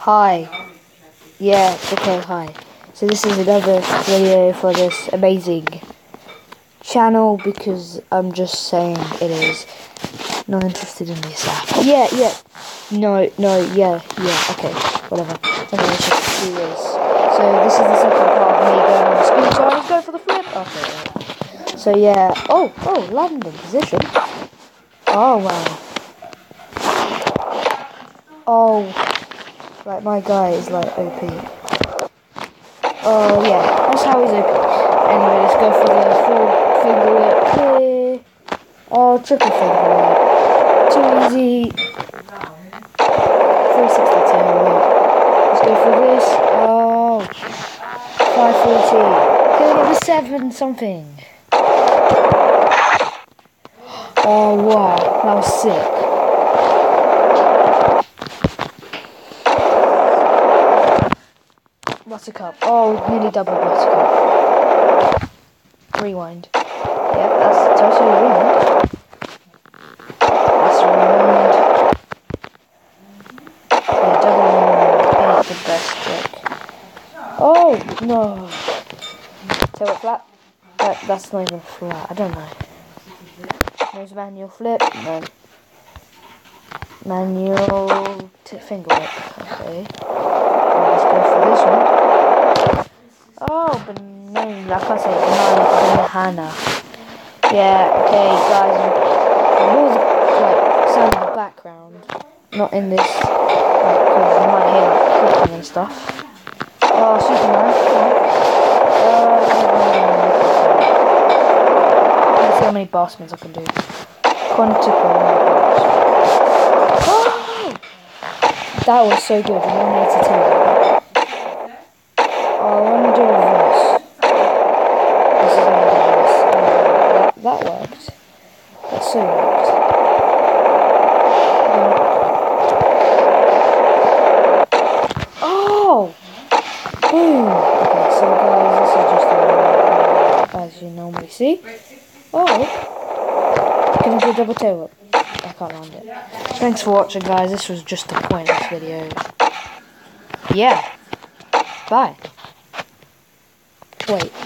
Hi. Yeah, okay, hi. So this is another video for this amazing channel because I'm just saying it is. Not interested in this app. Yeah. No, yeah, okay, whatever. Okay, let's just do this. So this is the second part of me going on the screen, so I was going for the flip. Okay, right. So yeah, oh, landing position. Oh, wow. Oh, right, my guy is like OP. Oh, yeah, that's how he's OP. Anyway, let's go for the full finger whip here. Oh, triple finger whip. Too easy. 362. Let's go for this. Oh, 540. Can I get the 7 something? Oh, wow, that was sick. Buttercup. Oh, nearly double buttercup. Rewind. Yep, that's totally rewind. That's a rewind. Yeah, double rewind is the best trick. Oh, no. Tail it flat. That's not even flat. I don't know. There's manual flip. No. Manual finger whip. Okay. Let's go for this one. Oh, banana. I can't say banana. Yeah, okay, guys. The balls like sound in the background, not in this, because you might hear like clicking and stuff. Oh, Superman. Let's see how many bar spins I can do. Quantical. Oh! That was so good. 182. Oh, I want to do a reverse. This is going to do this. That worked. That so worked. Oh! Boom! Okay, so guys, this is just a video as you normally see. Oh! Can I do a double tail whip? I can't land it. Thanks for watching, guys. This was just a pointless video. Yeah. Bye. Wait.